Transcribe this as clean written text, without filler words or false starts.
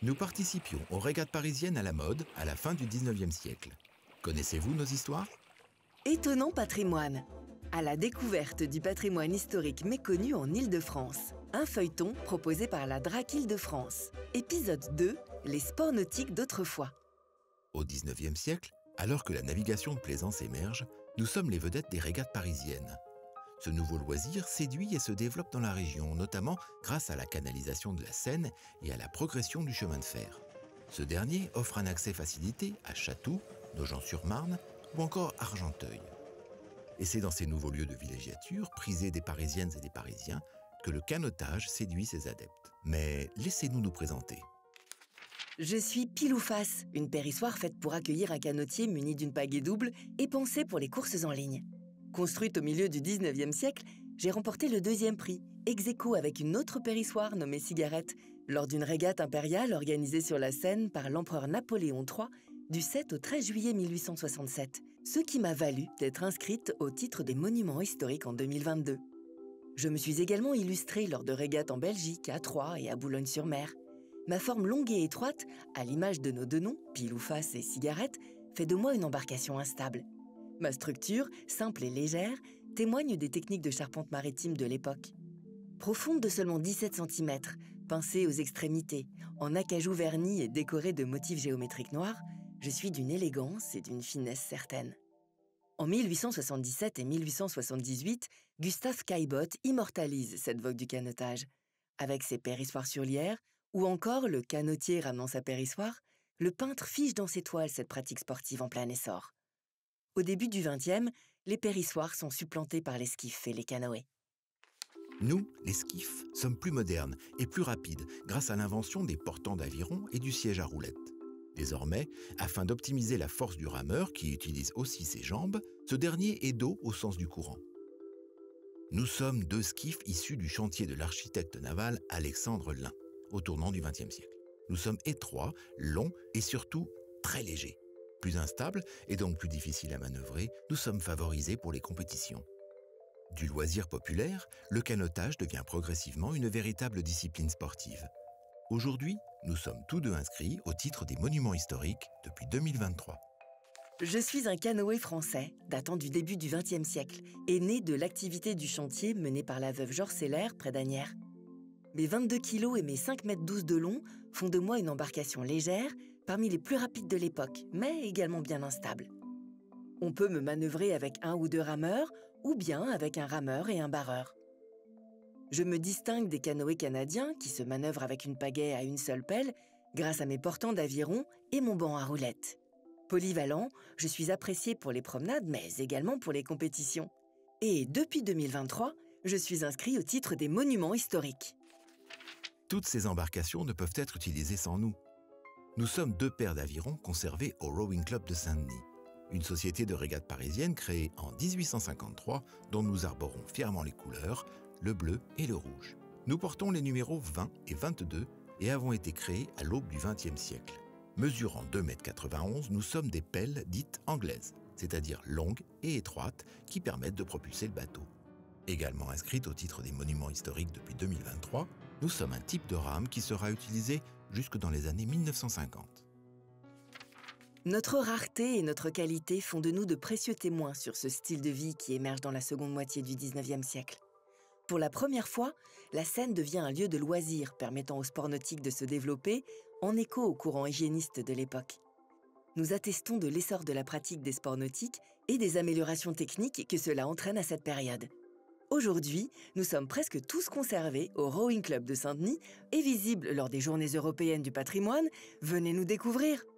Nous participions aux régates parisiennes à la mode à la fin du 19e siècle. Connaissez-vous nos histoires? Étonnant patrimoine. À la découverte du patrimoine historique méconnu en Île-de-France. Un feuilleton proposé par la DRAC Île-de-France. Épisode 2, les sports nautiques d'autrefois. Au 19e siècle, alors que la navigation de plaisance émerge, nous sommes les vedettes des régates parisiennes. Ce nouveau loisir séduit et se développe dans la région, notamment grâce à la canalisation de la Seine et à la progression du chemin de fer. Ce dernier offre un accès facilité à Chatou, Nogent-sur-Marne ou encore Argenteuil. Et c'est dans ces nouveaux lieux de villégiature, prisés des Parisiennes et des Parisiens, que le canotage séduit ses adeptes. Mais laissez-nous nous présenter. Je suis pile ou face, une périssoire faite pour accueillir un canotier muni d'une pagaie double et pensée pour les courses en ligne. Construite au milieu du 19e siècle, j'ai remporté le 2e prix, ex aequo avec une autre périssoire nommée Cigarette, lors d'une régate impériale organisée sur la Seine par l'empereur Napoléon III du 7 au 13 juillet 1867, ce qui m'a valu d'être inscrite au titre des monuments historiques en 2022. Je me suis également illustrée lors de régates en Belgique, à Troyes et à Boulogne-sur-Mer. Ma forme longue et étroite, à l'image de nos deux noms, pile ou face et cigarette, fait de moi une embarcation instable. Ma structure, simple et légère, témoigne des techniques de charpente maritime de l'époque. Profonde de seulement 17 cm, pincée aux extrémités, en acajou verni et décorée de motifs géométriques noirs, je suis d'une élégance et d'une finesse certaine. En 1877 et 1878, Gustave Caillebotte immortalise cette vogue du canotage. Avec ses périssoires sur lierre, ou encore le canotier ramenant sa périssoire, le peintre fige dans ses toiles cette pratique sportive en plein essor. Au début du XXe, les périssoires sont supplantés par les skiffs et les canoës. Nous, les skiffs, sommes plus modernes et plus rapides grâce à l'invention des portants d'aviron et du siège à roulettes. Désormais, afin d'optimiser la force du rameur qui utilise aussi ses jambes, ce dernier est dos au sens du courant. Nous sommes deux skiffs issus du chantier de l'architecte naval Alexandre Lin, au tournant du XXe siècle. Nous sommes étroits, longs et surtout très légers. Plus instables et donc plus difficiles à manœuvrer, nous sommes favorisés pour les compétitions. Du loisir populaire, le canotage devient progressivement une véritable discipline sportive. Aujourd'hui, nous sommes tous deux inscrits au titre des monuments historiques depuis 2023. Je suis un canoë français, datant du début du XXe siècle, et né de l'activité du chantier menée par la veuve Georges Seller près d'Asnières. Mes 22 kilos et mes 5,12 m de long font de moi une embarcation légère, parmi les plus rapides de l'époque, mais également bien instable. On peut me manœuvrer avec un ou deux rameurs, ou bien avec un rameur et un barreur. Je me distingue des canoës canadiens qui se manœuvrent avec une pagaie à une seule pelle, grâce à mes portants d'aviron et mon banc à roulettes. Polyvalent, je suis apprécié pour les promenades, mais également pour les compétitions. Et depuis 2023, je suis inscrit au titre des monuments historiques. Toutes ces embarcations ne peuvent être utilisées sans nous. Nous sommes deux paires d'avirons conservés au Rowing Club de Saint-Denis, une société de régates parisienne créée en 1853 dont nous arborons fièrement les couleurs, le bleu et le rouge. Nous portons les numéros 20 et 22 et avons été créés à l'aube du XXe siècle. Mesurant 2,91 m, nous sommes des pelles dites anglaises, c'est-à-dire longues et étroites qui permettent de propulser le bateau. Également inscrite au titre des monuments historiques depuis 2023, nous sommes un type de rame qui sera utilisé jusque dans les années 1950. Notre rareté et notre qualité font de nous de précieux témoins sur ce style de vie qui émerge dans la seconde moitié du XIXe siècle. Pour la première fois, la Seine devient un lieu de loisirs permettant au sport nautique de se développer en écho au courant hygiéniste de l'époque. Nous attestons de l'essor de la pratique des sports nautiques et des améliorations techniques que cela entraîne à cette période. Aujourd'hui, nous sommes presque tous conservés au Rowing Club de Saint-Denis et visibles lors des Journées européennes du patrimoine. Venez nous découvrir!